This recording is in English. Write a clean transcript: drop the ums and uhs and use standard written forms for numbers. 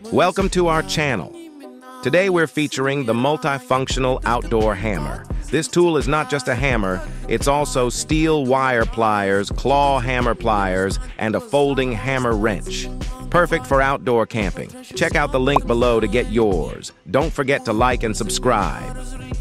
Welcome to our channel. Today we're featuring the multifunctional outdoor hammer. This tool is not just a hammer, it's also steel wire pliers, claw hammer pliers, and a folding hammer wrench. Perfect for outdoor camping. Check out the link below to get yours. Don't forget to like and subscribe.